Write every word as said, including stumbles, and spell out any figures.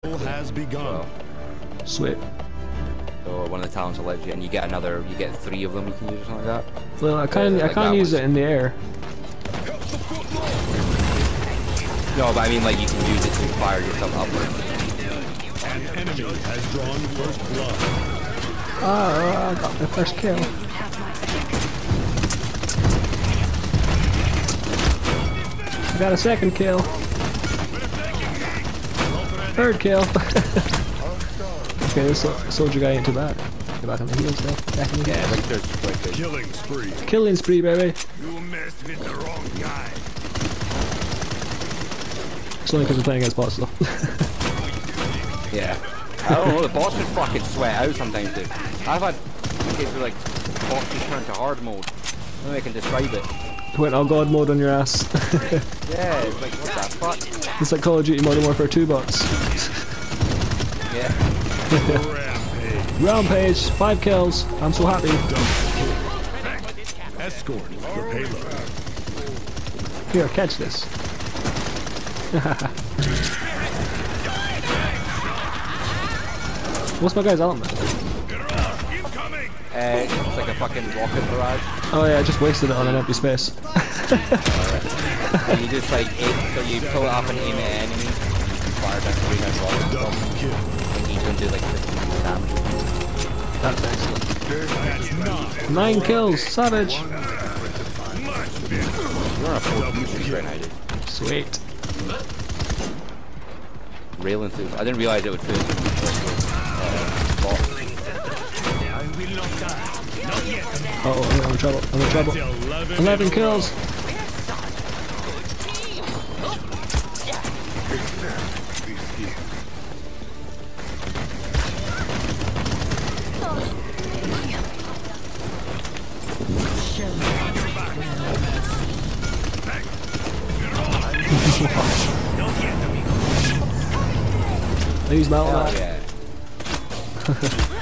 has begun. Well. Sweet. So one of the talents allows you, and you get another, you get three of them you can use or something like that. Well, I can't, Uh, I like can't that use was- it in the air. No, but I mean like you can use it to fire yourself upwards. An enemy has drawn first blood. Ah, I got my first kill. I got a second kill. Third kill. Okay, this so soldier guy ain't too bad. Get back on the heels though. Back in the Yeah, game. like there's like this. Killing spree. Killing spree, baby. You messed with the wrong guy. It's only because we're playing against bots though. Yeah. I don't know, the boss can fucking sweat out sometimes, dude. I've had cases where like boss can turn to hard mode. Maybe I can describe it. Went all god mode on your ass. Yeah, it's like what the fuck? It's like Call of Duty Modern Warfare two bots. Yeah. Rampage. Rampage, five kills. I'm so happy. Escort the payload. Here, catch this. What's my guy's element? Incoming. Uh, it's like a fucking rocket barrage. Oh yeah, I just wasted it on an empty space. And you just like aim, so you pull it up and aim at enemies. You fire down three times rockets. Double kill. And each one do like fifteen damage. That's excellent. That's nine. Nine kills, savage. Much better. You're on a four streak right now, dude. Sweet. Railing through. I didn't realize it would feel uh, boss. Uh oh, I'm in trouble. I'm in trouble. Eleven. Eleven kills. I used my Hell ultimate. yeah.